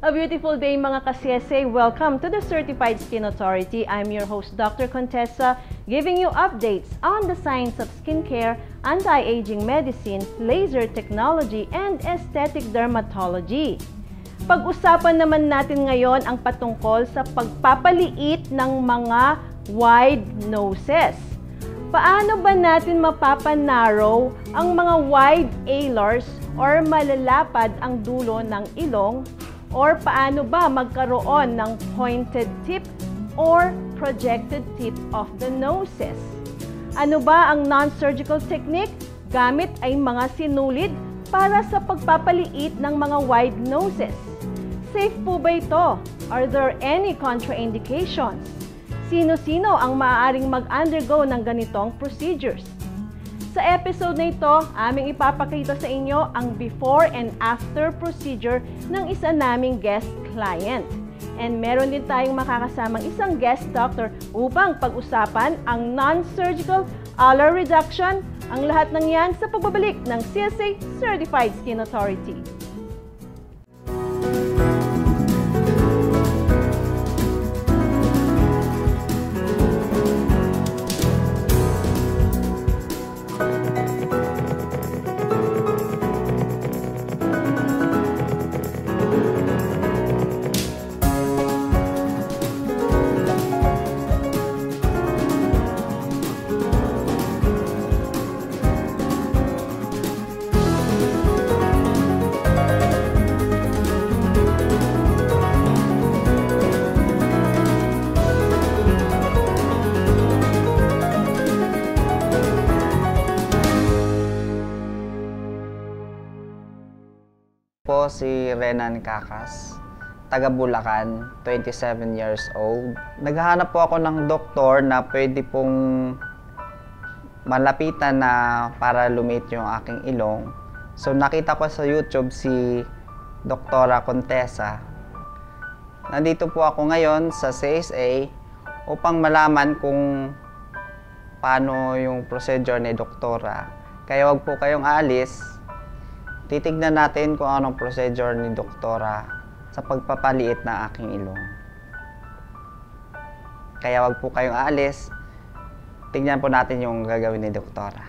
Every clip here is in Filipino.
A beautiful day mga ka-CSA. Welcome to the Certified Skin Authority. I'm your host, Dr. Contessa, giving you updates on the science of skincare, anti-aging medicine, laser technology, and aesthetic dermatology. Pag-usapan naman natin ngayon ang patungkol sa pagpapaliit ng mga wide noses. Paano ba natin mapapanarrow ang mga wide alars or malalapad ang dulo ng ilong? Or paano ba magkaroon ng pointed tip or projected tip of the noses? Ano ba ang non-surgical technique? Gamit ay mga sinulid para sa pagpapaliit ng mga wide noses. Safe po ba ito? Are there any contraindications? Sino-sino ang maaaring mag-undergo ng ganitong procedures? Sa episode na ito, aming ipapakita sa inyo ang before and after procedure ng isa naming guest client. And meron din tayong makakasamang isang guest doctor upang pag-usapan ang non-surgical alar reduction. Ang lahat ng yan sa pagbabalik ng CSA Certified Skin Authority. Po si Renan Cacas, taga Bulacan, 27 years old. Naghahanap po ako ng doktor na pwede pong malapitan na para lumit yung aking ilong. So nakita ko sa YouTube si Doktora Contessa. Nandito po ako ngayon sa CSA upang malaman kung paano yung procedure ni Doktora. Kaya wag po kayong aalis. Titignan natin kung anong procedure ni Doktora sa pagpapaliit ng aking ilong. Kaya wag po kayong aalis. Tignan po natin yung gagawin ni Doktora.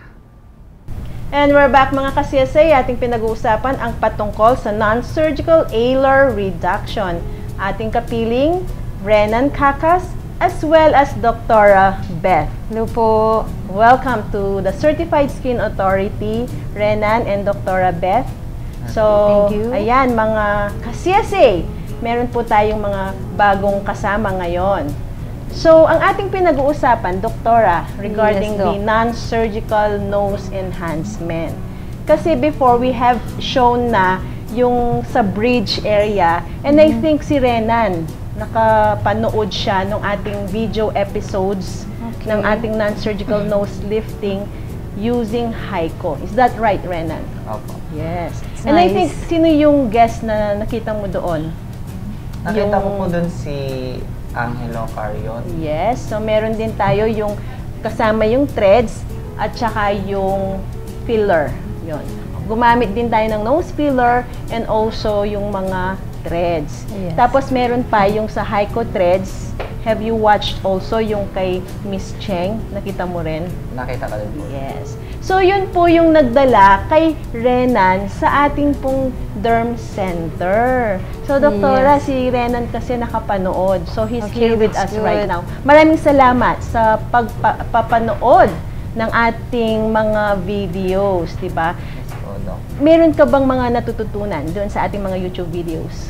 And we're back mga ka-CSA. Ating pinag-uusapan ang patungkol sa non-surgical alar reduction. Ating kapiling, Renan Cacas, as well as Doktora Beth. Hello po. Welcome to the Certified Skin Authority, Renan and Doktora Beth. So, Thank you. ayan mga ka-CSA, meron po tayong mga bagong kasama ngayon. So, ang ating pinag-uusapan, Doktora, regarding Yes, Doc. the non-surgical nose enhancement. Kasi before, we have shown na yung sa bridge area, and I think si Renan, nakapanood siya ng ating video episodes ng ating non-surgical nose lifting using HICO. Is that right, Renan? Opo. Yes. It's And I nice. think, sino yung guest na nakita mo doon? Nakita ko po dun si Angelo Carion. Yes. So, meron din tayo yung kasama yung threads at saka yung filler. Yun. Gumamit din tayo ng nose filler and also yung mga threads. Yes. Tapos meron pa yung sa HICO threads. Have you watched also yung kay Miss Cheng? Nakita mo rin? Nakita ko din po. Yes. So yun po yung nagdala kay Renan sa ating pong derm center. So Doktora, Yes. si Renan kasi nakapanood. So he's Okay, here with that's us right good. now. Maraming salamat sa pagpapanood ng ating mga videos, di ba? Yes po, Doc. Meron ka bang mga natututunan doon sa ating mga YouTube videos?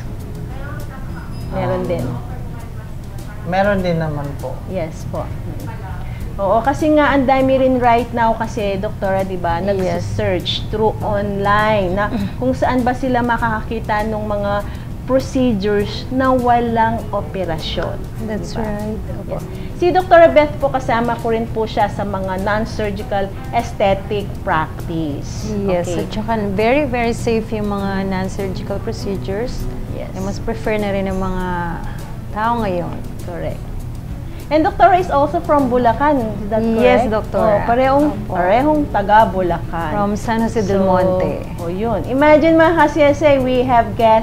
Meron din. Meron din naman po. Yes po. Oo, kasi nga ang dami rin right now kasi, Doktora, di ba, Yes. nag-search through online na kung saan ba sila makakakita ng mga procedures na walang operasyon. That's Diba? right. Yes. Si Doktora Beth po, kasama ko rin po siya sa mga non-surgical aesthetic practice. Yes, Okay. at saka very, very safe yung mga non-surgical procedures. Yes. Ay mas prefer na rin ng mga tao ngayon. Correct. And Doktora is also from Bulacan, is that correct? Yes, Doktora. Oh, Opo. parehong taga Bulacan. From San Jose del Monte. Oh, yun. Imagine mga ka-CSA, we have guests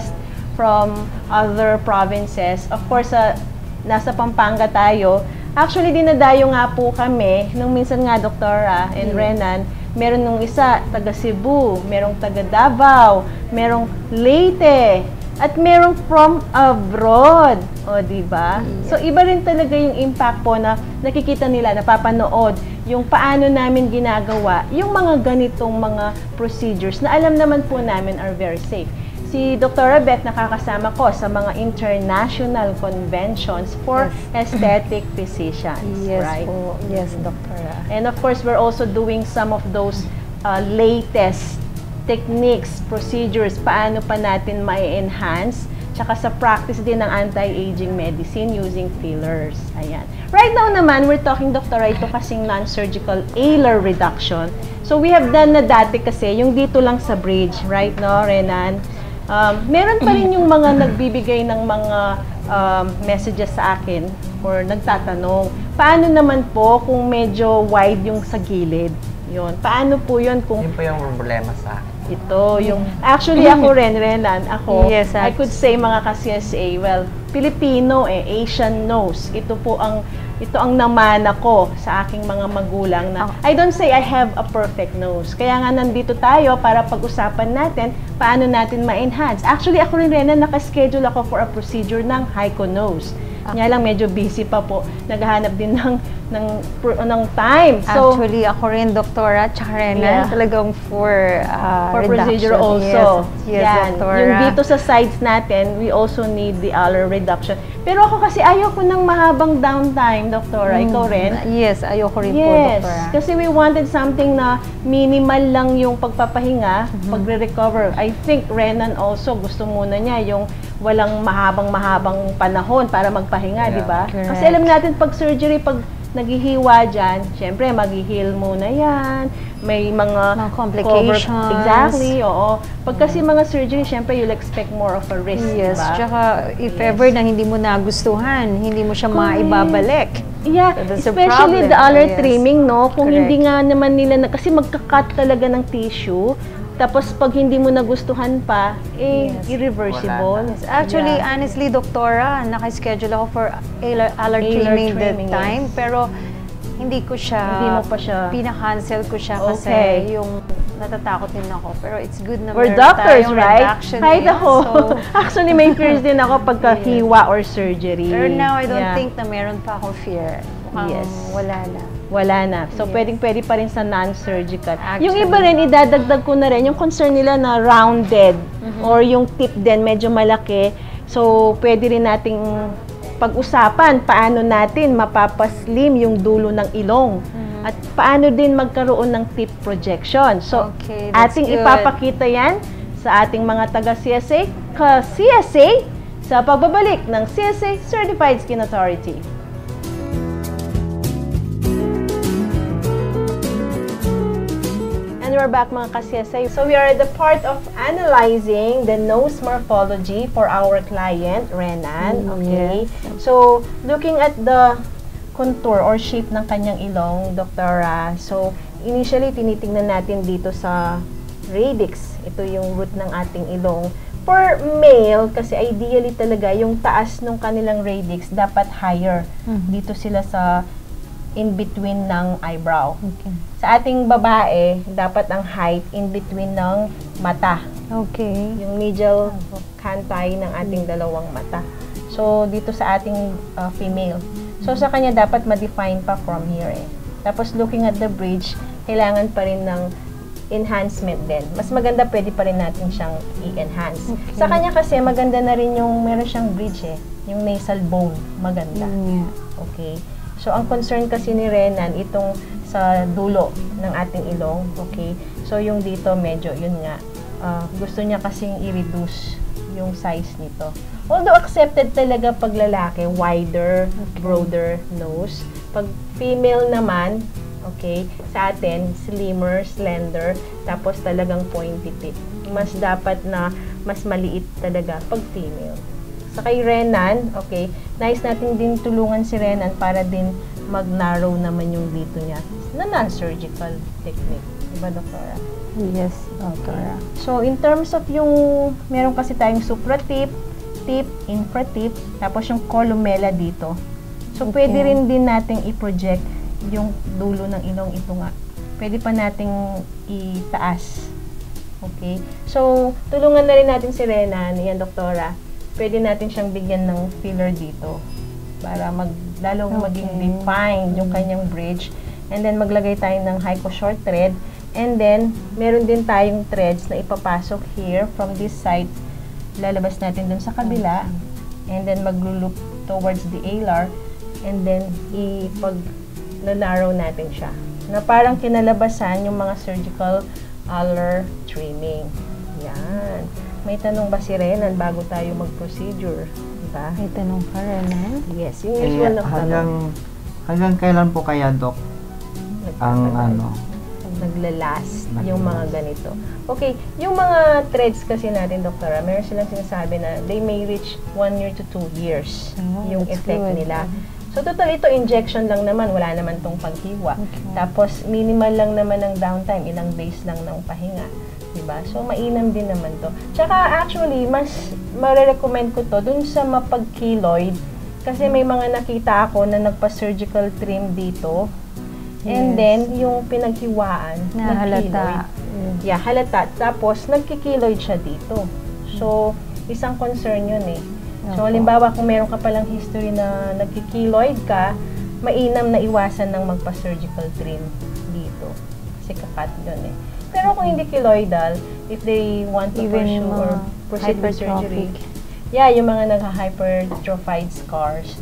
from other provinces. Of course, nasa Pampanga tayo. Actually, dinadayo nga po kami. Nung minsan nga, Doktora and Renan, meron nung isa, taga Cebu, merong taga Davao, merong Leyte, at merong from abroad. O, diba? So, iba rin talaga yung impact po na nakikita nila, napapanood, yung paano namin ginagawa, yung mga ganitong mga procedures na alam naman po namin are very safe. Si Dr. Beth nakakasama ko sa mga international conventions for aesthetic physicians, Yes right? po. Yes, Doktora. And of course, we're also doing some of those latest techniques, procedures, paano pa natin ma-enhance, tsaka sa practice din ng anti-aging medicine using fillers. Ayan. Right now naman, we're talking, Doktora, ito kasing non-surgical alar reduction. So, we have done na dati kasi, yung dito lang sa bridge, right, no, Renan? Meron pa rin yung mga nagbibigay ng mga messages sa akin or nagtatanong, paano naman po kung medyo wide yung sa gilid? Yun. Paano po yun kung... Yun po yung problema sa akin. Ito, yung... Actually, ako rin, Renan, ako, Yes, I could say mga ka-CSA, well, Pilipino Asian nose. Ito ang namana ko sa aking mga magulang na I don't say I have a perfect nose. Kaya nga nandito tayo para pag-usapan natin paano natin ma-enhance. Actually, ako rin, Renan, nakaschedule ako for a procedure ng hyco nose. Nga lang, medyo busy pa po. Naghahanap din ng time. So, Actually, ako rin, Doktora, tsaka Renan, talagang for procedure reduction. also. Yes, Yan. Doktora. Yung dito sa sides natin, we also need the alar reduction. Pero ako kasi ayoko ng mahabang downtime, Doktora. Ikaw rin? Yes, ayoko rin po, Yes, Doktora. kasi we wanted something na minimal lang yung pagpapahinga, pagre-recover. I think Renan also gusto muna niya yung walang mahabang panahon para magpahinga, di ba? Correct. Kasi alam natin pag surgery, pag naghihiwa dyan, syempre mag-heal muna yan. May mga complications. Exactly, oo. Pag kasi mga surgery, syempre you'll expect more of a risk, Yes, di ba? tsaka if ever na hindi mo nagustuhan, hindi mo siya maibabalik. Yeah, So that's the especially problem. the alar Yes. trimming, no? Kung Correct. hindi nga naman nila, kasi magka-cut talaga ng tissue, tapos pag hindi mo nagustuhan pa, irreversible. Yes. Actually, Yeah. honestly, Doktora, naka-schedule ako for alar trimming that trimming, time, yes. pero hindi ko siya, Hindi mo pa siya. pina-cancel ko siya kasi Okay. yung natatakot din ako. Pero it's good na We're meron doctors, tayong right? reduction Kahit ngayon. ako. So, Actually, may fears din ako pagka-hiwa or surgery. pero now, I don't Yeah. think na meron pa akong fear. Mukhang Yes. wala na. Wala na. So, Yes. pwedeng-pwede pa rin sa non-surgical. Actually. Yung iba rin, idadagdag ko na rin, yung concern nila na rounded or yung tip din medyo malaki. So, pwede rin nating pag-usapan paano natin mapapaslim yung dulo ng ilong. At paano din magkaroon ng tip projection. So, Okay, that's ating good. ipapakita yan sa ating mga taga-CSA, ka-CSA, sa pagbabalik ng CSA Certified Skin Authority. And we're back mga ka-CSA. So we are at the part of analyzing the nose morphology for our client, Renan. Okay. So, looking at the contour or shape ng kanyang ilong, Doktora. So, initially, tinitingnan natin dito sa radix. Ito yung root ng ating ilong. For male, kasi ideally talaga, yung taas ng kanilang radix dapat higher. Dito sila sa in-between ng eyebrow. Okay. Sa ating babae, dapat ang height in-between ng mata. Okay. Yung medial canthi ng ating dalawang mata. So, dito sa ating female. So, sa kanya dapat ma-define pa from here eh. Tapos, looking at the bridge, kailangan pa rin ng enhancement din. Mas maganda, pwede pa rin natin siyang i-enhance. Okay. Sa kanya kasi, maganda na rin yung meron siyang bridge eh. Yung nasal bone, maganda. Okay. So, ang concern kasi ni Renan, itong sa dulo ng ating ilong, okay? So, yung dito, medyo, yun nga, gusto niya kasing i-reduce yung size nito. Although, accepted talaga pag lalaki, wider, broader nose. Pag female naman, okay, sa atin, slimmer, slender, tapos talagang pointy tip. Mas dapat na mas maliit talaga pag female. Sa kay Renan, okay, nice natin din tulungan si Renan para din mag-narrow naman yung dito niya na non-surgical technique. Diba, Doktora? Yes, Doctora. So, in terms of yung, meron kasi tayong supra-tip, tip, infra-tip, tapos yung columella dito. So, Okay. pwede rin din nating i-project yung dulo ng ilong ito nga. Pwede pa nating itaas. Okay? So, tulungan na rin natin si Renan, yan, Doktora. Pwede natin siyang bigyan ng filler dito para lalong maging defined yung kanyang bridge. And then, maglagay tayo ng Hyco short thread. And then, meron din tayong threads na ipapasok here from this side. Lalabas natin dun sa kabila. And then, magluloop towards the alar. And then, ipag-narrow natin siya. Na parang kinalabasan yung mga surgical alar trimming. Yan. May tanong ba si Renan bago tayo mag-procedure? Diba? May tanong ka, Renan? Yes, yung usual na tanong. Hanggang kailan po kaya, Doc, ang Naglalast yung mga ganito. Okay, yung mga threads kasi natin, Doktora, meron silang sinasabi na they may reach 1 year to 2 years yung that's effect good. nila. So, total ito, injection lang naman, wala naman tong paghiwa. Okay. Tapos, minimal lang naman ng downtime, ilang days lang ng pahinga. Diba? So, mainam din naman to. Tsaka, actually, mas marirecommend ko to dun sa mapag-keloid. Kasi may mga nakita ako na nagpa-surgical trim dito. And Yes. then, yung pinaghiwaan, Nahalata. nag-keloid. Yeah, halata. Tapos, nagkikiloid siya dito. So, isang concern yun eh. So, Opo. halimbawa, kung meron ka palang history na nagkikiloid ka, mainam na iwasan ng magpa-surgical trim dito. Kasi kakat yun eh. Pero kung hindi keloidal, if they want to Even pursue yung or mga proceed with surgery, hypertrophic. yeah, yung mga nagka-hypertrophied scars,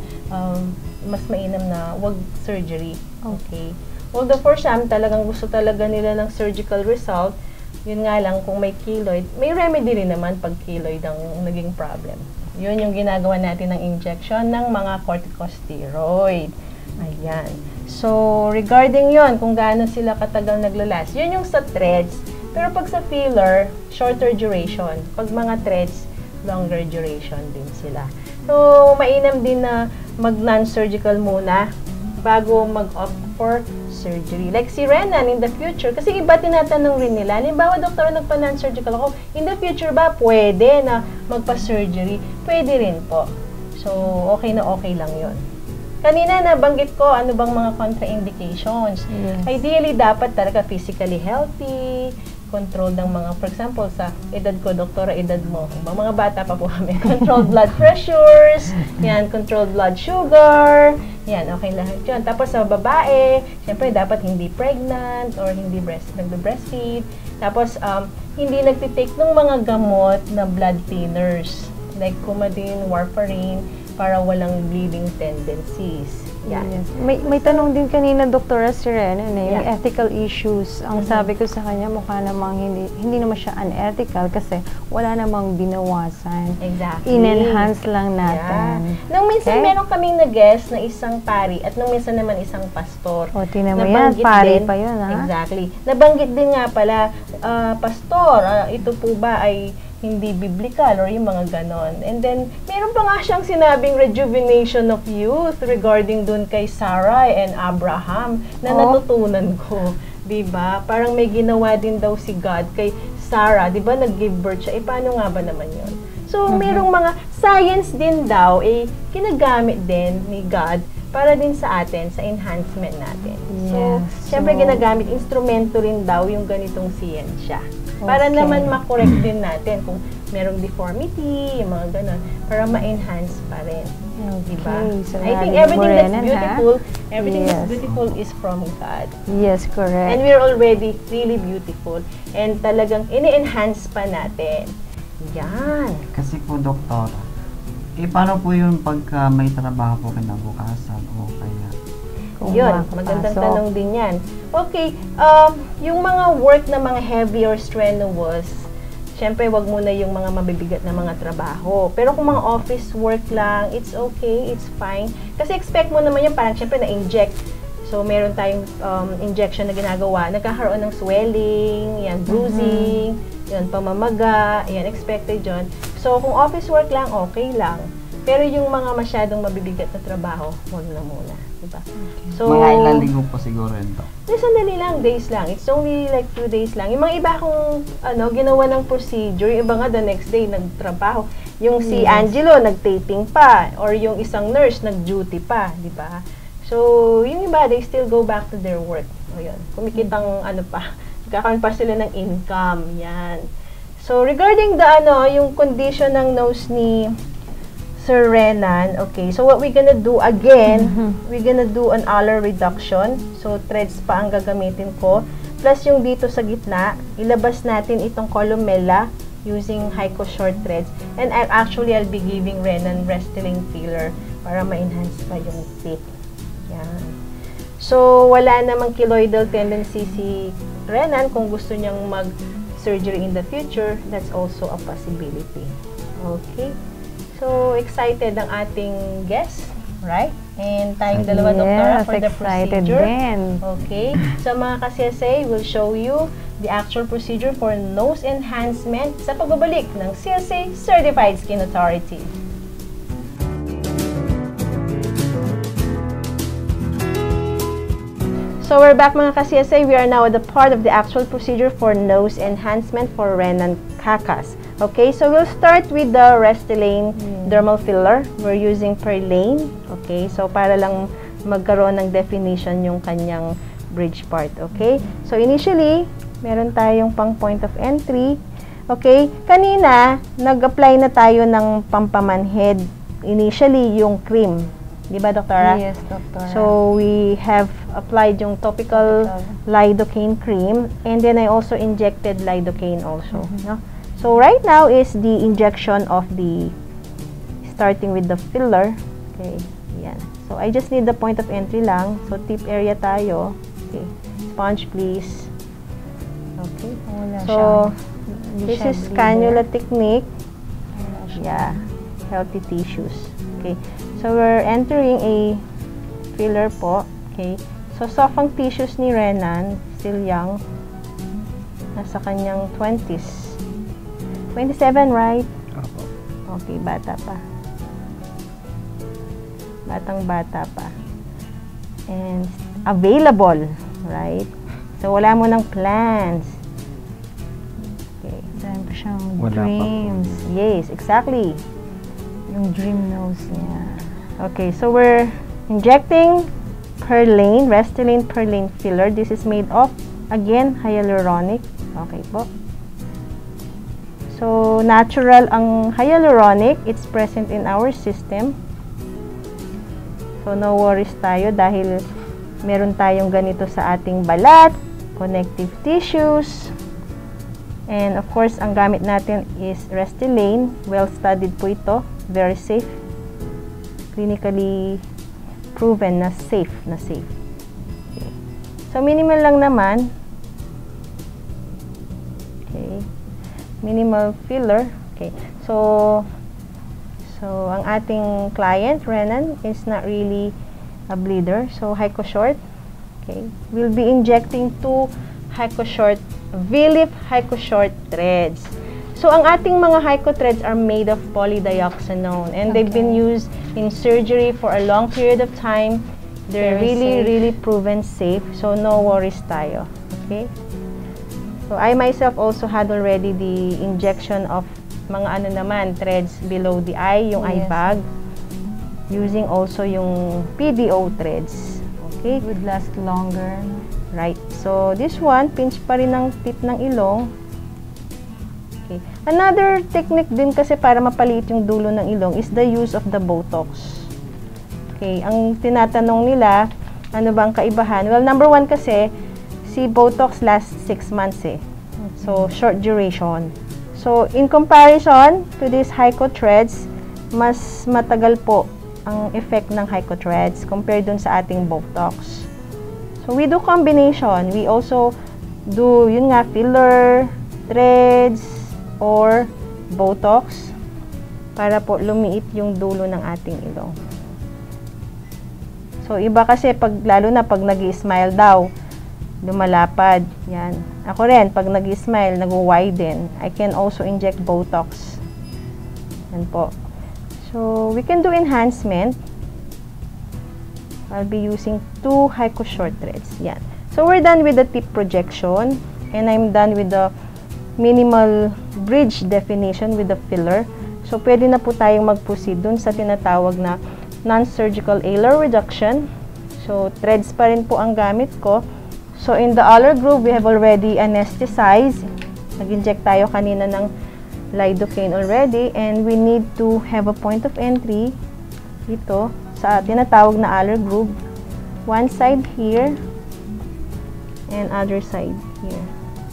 mas mainam na wag surgery. Okay. Although for some, talagang gusto talaga nila ng surgical result, yun nga lang, kung may keloid, may remedy rin naman pag keloid ang naging problem. Yun yung ginagawa natin ng injection ng mga corticosteroid. Ayan. So, regarding yon kung gaano sila katagal naglalast, yun yung sa threads. Pero pag sa filler, shorter duration. Pag mga threads, longer duration din sila. So, mainam din na mag-non-surgical muna bago mag-opt for surgery. Like si Renan in the future, kasi iba tinatanong rin nila, halimbawa, doktor, nagpa-non-surgical ako, in the future ba pwede na magpa-surgery? Pwede rin po. So, okay na okay lang yon. Kanina nabanggit ko, ano bang mga contraindications? Yes. Ideally, dapat talaga physically healthy, control ng mga, for example, sa edad ko, doktora, edad mo, mga bata pa po kami, controlled blood pressures, yan, controlled blood sugar, yan, okay lahat yun. Tapos sa babae, syempre dapat hindi pregnant or hindi nagbe-breastfeed. Tapos, hindi nagtitake ng mga gamot na blood thinners, like Coumadin, warfarin, para walang bleeding tendencies. Yan. Yes. May tanong din kanina, Doktora, si Renan, yung Yeah. ethical issues. Ang sabi ko sa kanya, mukha namang hindi naman siya unethical kasi wala namang binawasan. Exactly. In-enhance lang natin. Yeah. Nung minsan Okay? meron kaming nag-guest na isang pari at nung minsan naman isang pastor. O, tinan mo Nabanggit yan, pari din- pa yun, ha? Exactly. Nabanggit din nga pala, pastor, ito po ba ay hindi biblical or yung mga ganon. And then, meron pa nga siyang sinabing rejuvenation of youth regarding dun kay Sarah and Abraham na natutunan ko. Diba? Parang may ginawa din daw si God kay Sarah. Diba? Nag-give birth siya. Paano nga ba naman yun? So, merong mga science din daw, ginagamit din ni God para din sa atin, sa enhancement natin. So, Yes. syempre So, ginagamit, instrumento rin daw yung ganitong siyensya. Para Okay. naman makorek din natin kung merong deformity, yung mga ganon, para ma-enhance pa rin. Diba? So, I think narinig mo, everything that's Renan, ha? beautiful, everything that's Yes. beautiful is from God. Yes, correct. And we're already really beautiful. And talagang ini-enhance pa natin. Yan. Kasi po, doktor, paano po yung pagka may trabaho po kinabukasan o kaya? Kung Yun, makapasok. magandang tanong din yan. Okay, yung mga work na mga heavy or strenuous, syempre wag muna yung mga mabibigat na mga trabaho. Pero kung mga office work lang, it's okay, it's fine. Kasi expect mo naman yung parang syempre na-inject. So, meron tayong injection na ginagawa, nagkakaroon ng swelling, yan, bruising, yan, pamamaga, yan, expected yun. So, kung office work lang, okay lang. Pero yung mga masyadong mabibigat na trabaho, huwag na muna. Diba? So, Mga ilang linggo po siguro yun, Doc? sandali lang, days lang. It's only like 2 days lang. Yung mga iba kung ginawa ng procedure, yung iba nga the next day nagtrabaho. Yung si Angelo, nag-taping pa. Or yung isang nurse, nag-duty pa. Diba? So, yung iba, they still go back to their work. O yun, kumikitang kakaroon pa sila ng income. Yan. So, regarding the yung condition ng nose ni Sir Renan, okay, so what we're gonna do again, we're gonna do an alar reduction. So, threads pa ang gagamitin ko. Plus, yung dito sa gitna, ilabas natin itong columella using Hyco short threads. And I'll be giving Renan Restylane filler para ma-enhance pa yung fit. Yan. So, wala namang keloidal tendency si Renan. Kung gusto niyang mag-surgery in the future, that's also a possibility. Okay? So, excited ang ating guest, right? And tayong dalawa, Doktora, for the procedure. Din. Okay? So, mga ka-CSA, we'll show you the actual procedure for nose enhancement sa pagbabalik ng CSA Certified Skin Authority. So, we're back, mga ka-CSA. We are now at the part of the actual procedure for nose enhancement for Renan Cacas. Okay, so we'll start with the Restylane dermal filler. We're using Perlane. Okay, so para lang magkaroon ng definition yung kanyang bridge part. Okay, so initially, meron tayong pang point of entry. Okay, kanina, nag-apply na tayo ng pampamanhead. Initially, yung cream. Di ba, Doktora? Yes, Doktora. So, we have applied yung topical lidocaine cream. And then, I also injected lidocaine also. No? So, right now is the injection of starting with the filler. Okay, yan. So, I just need the point of entry lang. So, tip area tayo. Okay, sponge please. Okay. So, this is cannula technique. Yeah, healthy tissues. Okay, so we're entering a filler po. Okay, so soft ang tissues ni Renan, still young. Nasa kanyang 20s. 27, right? Opo. Okay, bata pa. Batang-bata pa. And available, right? So, wala mo ng plans. Okay. Dahil ko siyang Wala pa. dreams. Yes, exactly. Yung dream nose niya. Okay, so we're injecting Perlane, Restylane Perlane filler. This is made of, again, hyaluronic. Okay po. So, natural ang hyaluronic. It's present in our system. So, no worries tayo dahil meron tayong ganito sa ating balat, connective tissues. And of course, ang gamit natin is Restylane. Well-studied po ito. Very safe. Clinically proven na safe. Okay. So, minimal lang naman. Okay. Minimal filler. Okay. So ang ating client, Renan, is not really a bleeder. So, Hyco short. Okay. We'll be injecting 2 Hyco short, V-Leaf Hyco short threads. So, ang ating mga Hyco threads are made of polydioxanone. And they've been used in surgery for a long period of time. They're really proven safe. So, no worries tayo. Okay. So, I myself also had already the injection of mga threads below the eye, yung eye bag. Using also yung PDO threads. Okay? Would last longer. Right. So, this one, pinch pa rin ng tip ng ilong. Okay. Another technique din kasi para mapaliit yung dulo ng ilong is the use of the Botox. Okay. Ang tinatanong nila, ano ba ang kaibahan? Well, number 1 kasi, si Botox lasts 6 months eh. So, short duration. So, in comparison to these Hyco threads, mas matagal po ang effect ng Hyco threads compared dun sa ating Botox. So, we do combination. We also do, yun nga, filler, threads, or Botox para po lumiit yung dulo ng ating ilong. So, iba kasi lalo na pag nag-i-smile daw, lumalapad. Yan. Ako rin, pag nag-smile, nag-widen. I can also inject Botox. Yan po. So, we can do enhancement. I'll be using 2 Haiku short threads. Yan. So, we're done with the tip projection. And I'm done with the minimal bridge definition with the filler. So, pwede na po tayong mag-proceed dun sa tinatawag na non-surgical alar reduction. So, threads pa rin po ang gamit ko. So, in the alar groove, we have already anesthetized. Nag-inject tayo kanina ng lidocaine already. And we need to have a point of entry dito sa tinatawag na alar groove. One side here and other side here.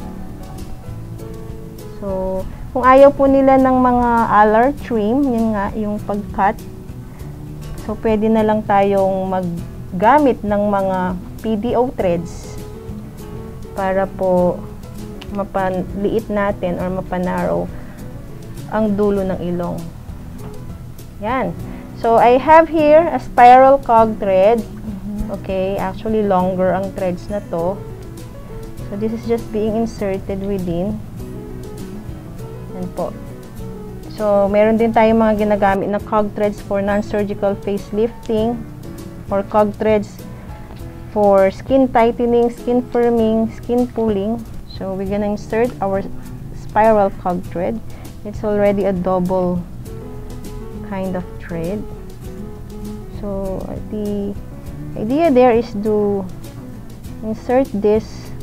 So, kung ayaw po nila ng mga alar trim, yun nga, yung pag-cut. So, pwede na lang tayong maggamit ng mga PDO threads para po mapaliit natin or mapanarrow ang dulo ng ilong. Yan. So, I have here a spiral cog thread. Okay, actually longer ang threads na to. So, this is just being inserted within. Yan po. So, meron din tayong mga ginagamit na cog threads for non-surgical facelifting or cog threads for skin tightening, skin firming, skin pulling. So, we're gonna insert our spiral cog thread. It's already a double kind of thread. So, the idea there is to insert this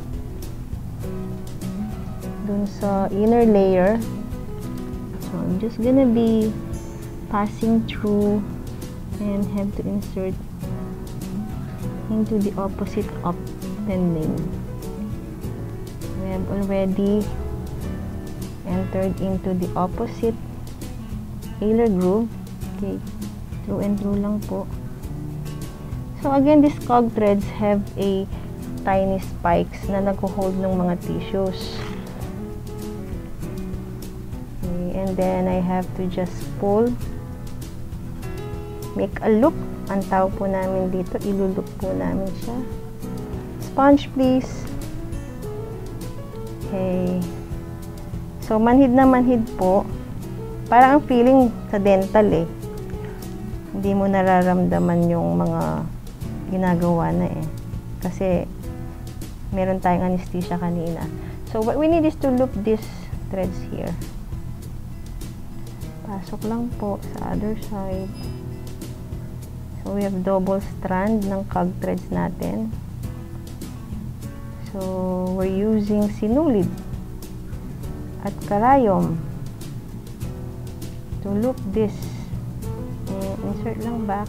dun sa inner layer. So, I'm just gonna be passing through and have to insert into the opposite opening. We have already entered into the opposite alar groove. Okay, through and through lang po. So again, these cog threads have a tiny spikes na nag-hold ng mga tissues. Okay, and then I have to just pull, make a loop. Ang tawag po namin dito, ilulup po namin siya. Sponge please. Okay. So manhid na manhid po. Parang ang feeling sa dental eh. Hindi mo nararamdaman yung mga ginagawa na eh. Kasi meron tayong anesthesia kanina. So what we need is to loop these threads here. Pasok lang po sa other side. So we have double strand ng cog threads natin. So we're using sinulid at karayom to loop this. Insert lang back.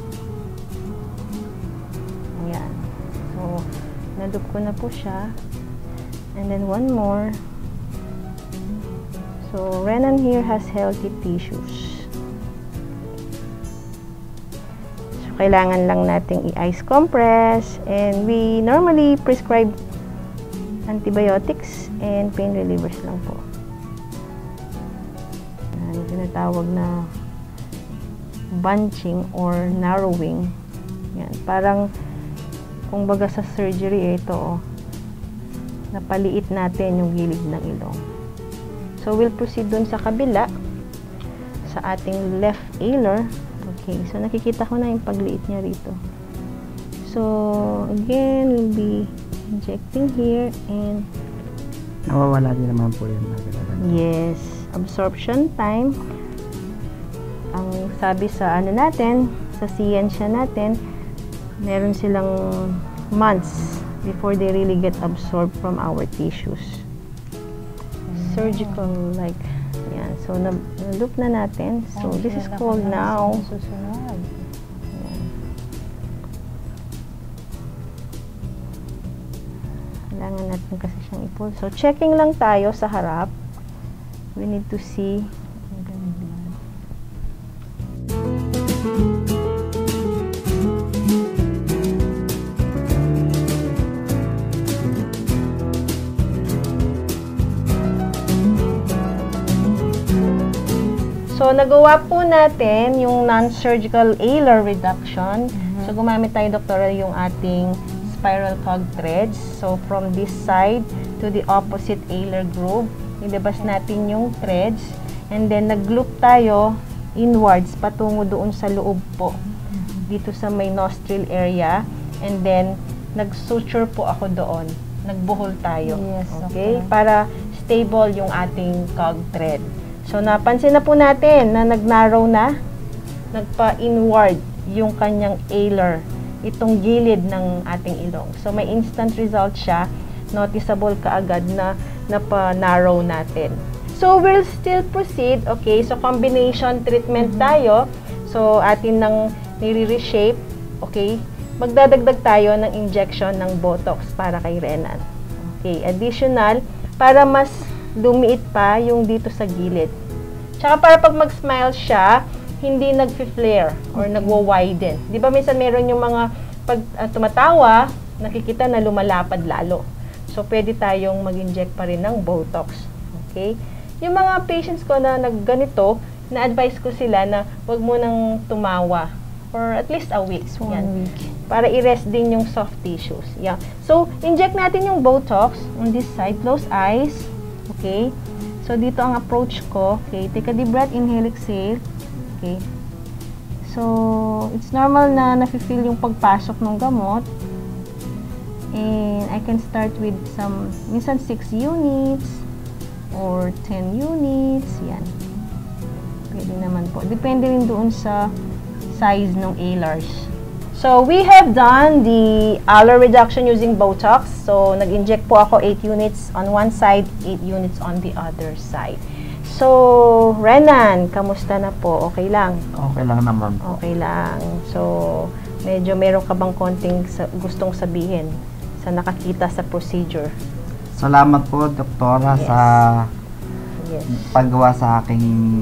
Ayan. So, na-loop ko na po siya. And then one more. So, Renan here has healthy tissues. So, kailangan lang nating i-ice compress. And we normally prescribe antibiotics and pain relievers lang po. Ayan, tinatawag na bunching or narrowing. Yan, parang kung baga sa surgery ito, oh, napaliit natin yung gilid ng ilong. So we'll proceed dun sa kabila sa ating left alar. Okay, so nakikita ko na yung pagliit niya rito. So again, we'll be injecting here and Nawawala din naman po yun. yes, absorption time. Ang sabi sa ano natin, sa siyensya natin, meron silang months before they really get absorbed from our tissues. Surgical like, yan. So, na-loop na natin. So, this is called now. Susunod. Yan. Kailangan natin kasi siyang i-pull. So, checking lang tayo sa harap. We need to see. So, nagawa po natin yung non-surgical alar reduction. So, gumamit tayo, doktora, yung ating spiral cog threads. So, from this side to the opposite alar groove, nilabas natin yung threads. And then, nag-loop tayo inwards patungo doon sa loob po. Dito sa may nostril area. And then, nag-suture po ako doon. Nagbuhol tayo. Yes, Okay? okay. Para stable yung ating cog thread. So, napansin na po natin na nag-narrow na, nagpa-inward yung kanyang alar, itong gilid ng ating ilong. So, may instant result siya, noticeable kaagad na napa-narrow natin. So, we'll still proceed, okay? So, combination treatment tayo. So, atin nang nire-reshape, okay? Magdadagdag tayo ng injection ng Botox para kay Renan. Okay, additional, para mas lumiit pa yung dito sa gilid. Tsaka para pag mag-smile siya, hindi nag-flare or nagwo-widen. Di ba minsan meron yung mga pag tumatawa, nakikita na lumalapad lalo. So, pwede tayong mag-inject pa rin ng Botox. Okay? Yung mga patients ko na nagganito, na-advise ko sila na wag mo nang tumawa for at least a week. One week. Para i-rest din yung soft tissues. Yeah. So, inject natin yung Botox on this side. Close eyes. Okay? So, dito ang approach ko. Okay? Take a deep breath. Inhale, exhale. Okay? So, it's normal na nafe-feel yung pagpasok ng gamot. And I can start with some, minsan 6 units or 10 units. Yan. Pwede naman po. Depende rin doon sa size ng alars. So, we have done the alar reduction using Botox. So, nag-inject po ako 8 units on one side, 8 units on the other side. So, Renan, kamusta na po? Okay lang? Okay lang naman po. Okay lang. So, medyo meron ka bang konting gustong sabihin sa nakakita sa procedure? Salamat po, Doktora, Yes. sa Yes. paggawa sa aking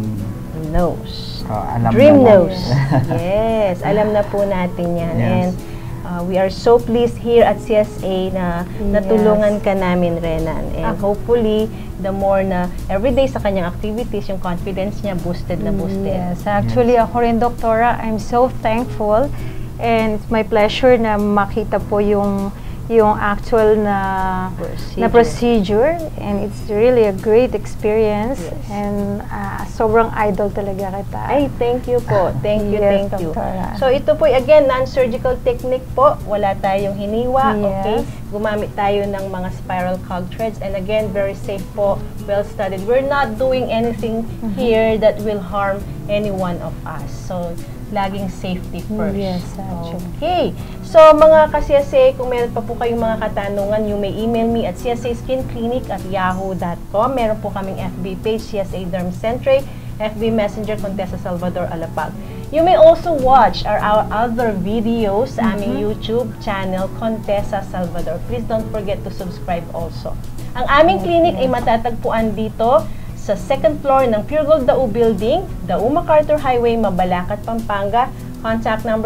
Nose. alam Dream na nose. Yes, alam na po natin yan. Yes. And we are so pleased here at CSA na natulungan ka namin, Renan. And hopefully, the more na everyday sa kanyang activities, yung confidence niya boosted na boosted. Yes, actually ako rin, Doktora, I'm so thankful and it's my pleasure na makita po yung actual na procedure and it's really a great experience. Yes. And sobrang idol talaga kita. Ay, thank you po. Thank you, Yes, thank you. Doktora. So, ito po, again, non-surgical technique po. Wala tayong hiniwa, Yes. okay? Gumamit tayo ng mga spiral cog threads. And again, very safe po, well-studied. We're not doing anything here that will harm any one of us. So, laging safety first. Yes, actually. Okay. So, mga ka-CSA, kung meron pa po kayong mga katanungan, you may email me at csaskinclinic@yahoo.com. Meron po kaming FB page, CSA Derm Centre, FB Messenger, Contessa Salvador Alapag. You may also watch our other videos sa aming YouTube channel, Contessa Salvador. Please don't forget to subscribe also. Ang aming clinic ay matatagpuan dito sa second floor ng Pure Gold Dau Building, Dau MacArthur Highway, Mabalacat, Pampanga. Contact number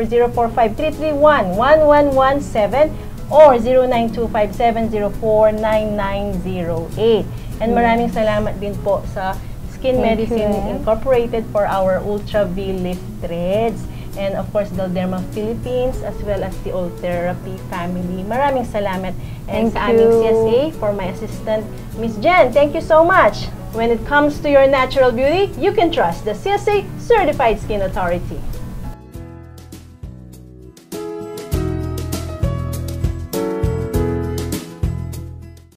045-331-1117 or 09257049908. And maraming salamat din po sa Skin Thank Medicine you. Incorporated for our Ultra V Lift Threads. And of course, Galderma Philippines as well as the Old Therapy family. Maraming salamat. And Thank sa aming you. CSA, for my assistant, Miss Jen, thank you so much. When it comes to your natural beauty, you can trust the CSA Certified Skin Authority.